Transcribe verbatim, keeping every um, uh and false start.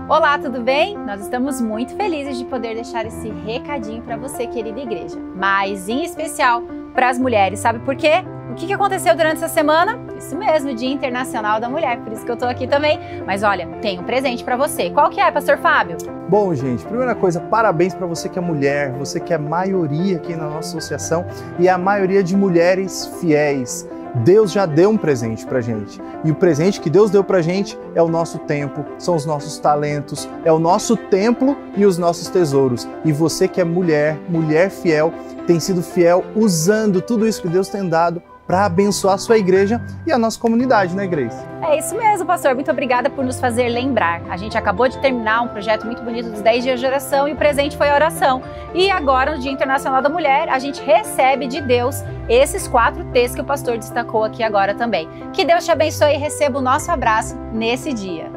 Olá, tudo bem? Nós estamos muito felizes de poder deixar esse recadinho para você, querida igreja, mas em especial para as mulheres. Sabe por quê? O que aconteceu durante essa semana? Isso mesmo, Dia Internacional da Mulher, por isso que eu tô aqui também. Mas olha, tem um presente para você. Qual que é, Pastor Fábio? Bom, gente, primeira coisa, parabéns para você que é mulher, você que é maioria aqui na nossa associação e é a maioria de mulheres fiéis. Deus já deu um presente pra gente. E o presente que Deus deu pra gente é o nosso tempo, são os nossos talentos, é o nosso templo e os nossos tesouros. E você que é mulher, mulher fiel, tem sido fiel usando tudo isso que Deus tem dado para abençoar a sua igreja e a nossa comunidade, né, Grace? É isso mesmo, pastor. Muito obrigada por nos fazer lembrar. A gente acabou de terminar um projeto muito bonito dos dez dias de oração e o presente foi a oração. E agora, no Dia Internacional da Mulher, a gente recebe de Deus esses quatro T's que o pastor destacou aqui agora também. Que Deus te abençoe e receba o nosso abraço nesse dia.